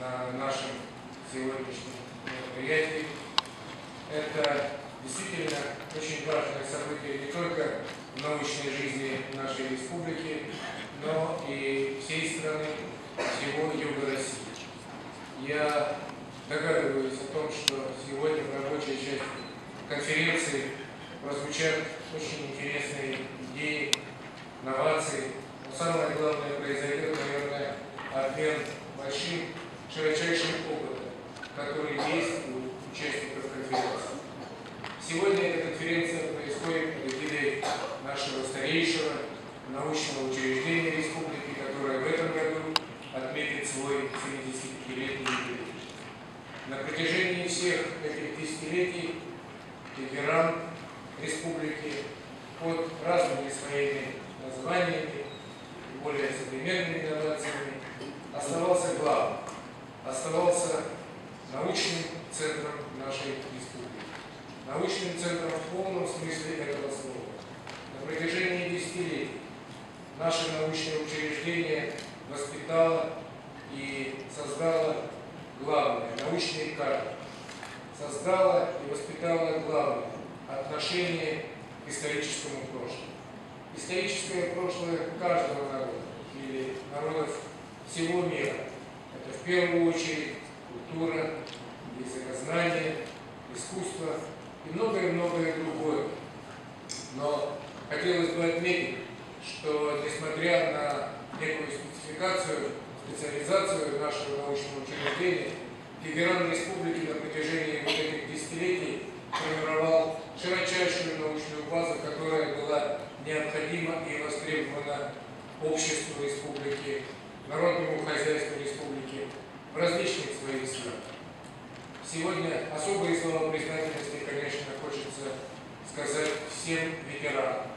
на нашем сегодняшнем мероприятии. Это действительно очень важное событие не только в научной жизни нашей республики, но и всей страны, всего Юга России. Я догадываюсь о том, что сегодня в рабочей части конференции прозвучат очень интересные идеи, новации. Но самое главное, произойдет, наверное, обмен большим, широчайшим опытом, который есть у участников конференции. Сегодня эта конференция происходит под эгидой нашего старейшего научного учреждения республики, которое в этом году отметит свой 75-летний юбилей. На протяжении всех этих десятилетий ветеран республики под разными своими названиями, более современными инновациями, оставался главным, оставался научным центром нашей республики. Научным центром в полном смысле этого слова. На протяжении десятилетий наше научное учреждение воспитало и создало главное – научные кадры. Создало и воспитало главное – отношение к историческому прошлому. Историческое прошлое каждого народа или народов всего мира – это в первую очередь культура, языкознание, искусство и многое-многое другое. Но хотелось бы отметить, что несмотря на некую специализацию нашего научного учреждения, ветеран республики на протяжении вот этих десятилетий формировал широчайшую научную базу, которая была необходима и востребована обществу республики, народному хозяйству республики в различных своих сферах. Сегодня особые слова признательности, конечно, хочется сказать всем ветеранам,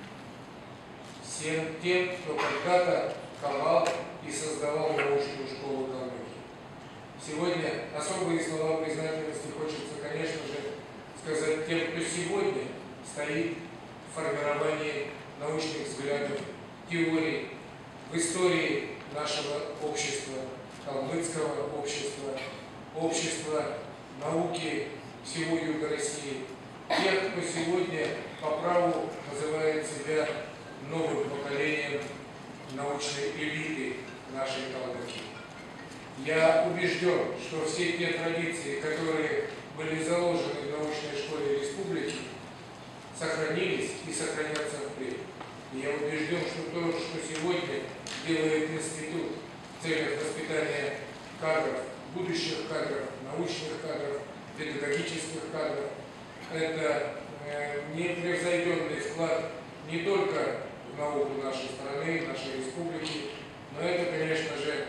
всем тем, кто когда-то ковал и создавал научную школу Калмыкии. Сегодня особые слова признательности хочется, конечно же, сказать тем, кто сегодня стоит в формировании научных взглядов, теорий, в истории нашего общества, калмыцкого общества, общества науки всего Юга России, тех, кто сегодня по праву называет себя новым поколением научной элиты нашей Калмыкии. Я убежден, что все те традиции, которые были заложены в научной школе республики, сохранились и сохранятся впредь. И я убежден, что то, что сегодня делает институт в целях воспитания кадров, будущих кадров, научных кадров, педагогических кадров, это непревзойденный вклад не только в науку нашей страны, нашей республики, но это, конечно же,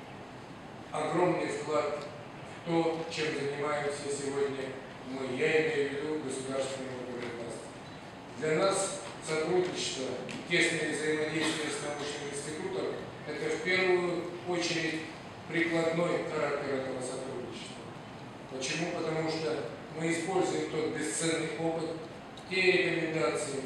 огромный вклад в то, чем занимаемся сегодня мы. Я имею в виду государственную власть. Для нас сотрудничество, тесное взаимодействие с научным институтом – это в первую очередь прикладной характер этого сотрудничества. Почему? Потому что мы используем тот бесценный опыт, те рекомендации,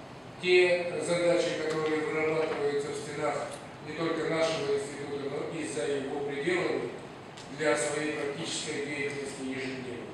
те задачи, которые вырабатываются в стенах не только нашего института, но и за его пределами для своей практической деятельности ежедневно.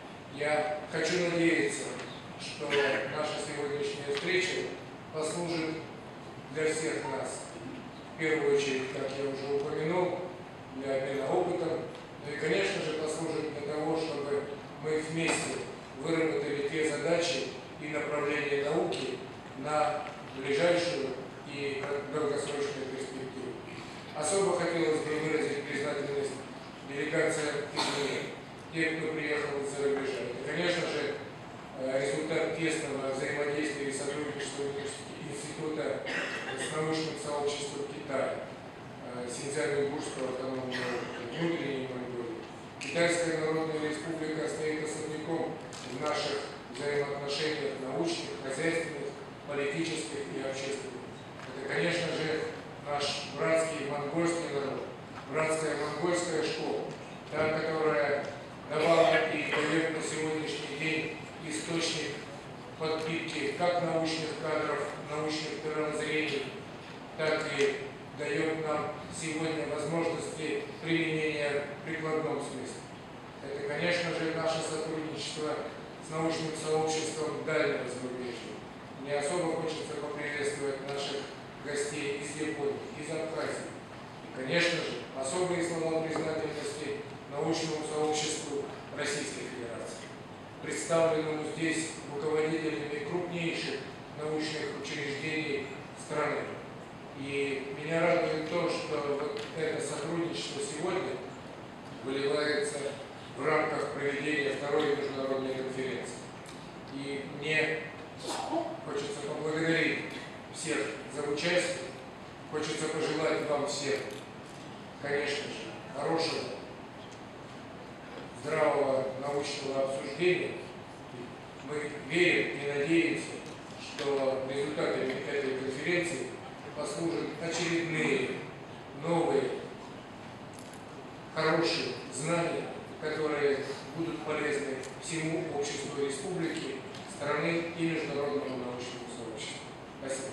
Я хочу надеяться, что наша сегодняшняя встреча послужит для всех нас, в первую очередь, как я уже упомянул, для обмена опытом, но и, конечно же, послужит для того, чтобы мы вместе выработали те задачи и направления науки на ближайшую и долгосрочную перспективу. Особо хотелось бы выразить признательность делегациям из мира, тех, кто приехал из-за рубежа. Это, конечно же, результат тесного взаимодействия и сотрудничества института с научным сообществом Китая, Синьцзян-Уйгурского автономного округа, внутренней Монголии. Китайская Народная Республика стоит особняком в наших взаимоотношениях научных, хозяйственных, политических и общественных. Это, конечно же, наш братский монгольский народ, братская монгольская школа, та, которая давала и дает на сегодняшний день источник подпитки как научных кадров, научных мировоззрений, так и дает нам сегодня возможности применения прикладных конечно же, наше сотрудничество с научным сообществом дальнего зарубежья. Мне особо хочется поприветствовать наших гостей из Японии, из Абхазии. И, конечно же, особые слова признательности научному сообществу Российской Федерации, представленному здесь руководителями крупнейших научных учреждений страны. И меня радует то, что вот это сотрудничество сегодня выливается в рамках проведения второй международной конференции. И мне хочется поблагодарить всех за участие, хочется пожелать вам всем, конечно же, хорошего, здравого научного обсуждения. Мы верим и надеемся, что результатами этой конференции послужат очередные новые, хорошие знания, которые будут полезны всему обществу республики, страны и международному научному сообществу. Спасибо.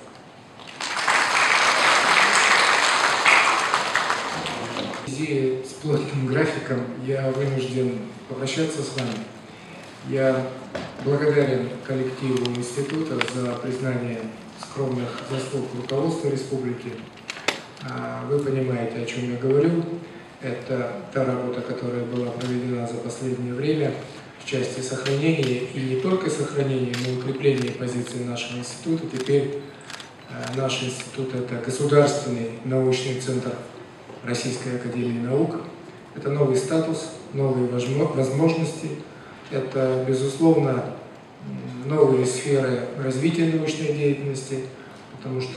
В связи с плотным графиком я вынужден попрощаться с вами. Я благодарен коллективу института за признание скромных заслуг руководства республики. Вы понимаете, о чем я говорю. Это та работа, которая была проведена за последнее время в части сохранения, и не только сохранения, но и укрепления позиции нашего института. Теперь наш институт – это государственный научный центр Российской академии наук. Это новый статус, новые возможности. Это, безусловно, новые сферы развития научной деятельности, потому что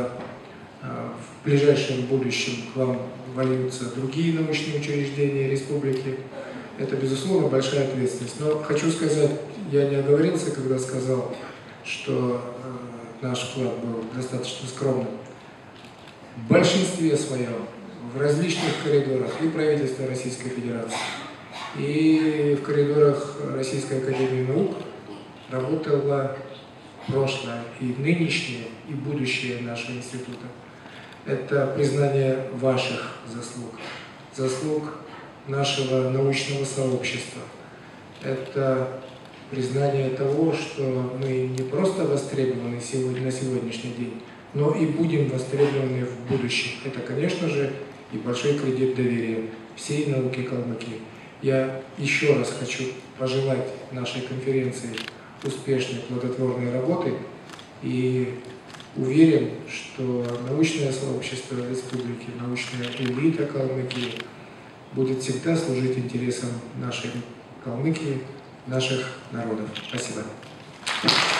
в ближайшем будущем к вам вольются другие научные учреждения республики. Это, безусловно, большая ответственность. Но хочу сказать, я не оговорился, когда сказал, что наш вклад был достаточно скромным. В большинстве своем, в различных коридорах и правительства Российской Федерации, и в коридорах Российской академии наук работало прошлое, и нынешнее, и будущее нашего института. Это признание ваших заслуг, заслуг нашего научного сообщества. Это признание того, что мы не просто востребованы на сегодняшний день, но и будем востребованы в будущем. Это, конечно же, и большой кредит доверия всей науки калмыки. Я еще раз хочу пожелать нашей конференции успешной, плодотворной работы и уверен, что научное сообщество республики, научная элита Калмыкии будет всегда служить интересам нашей Калмыкии, наших народов. Спасибо.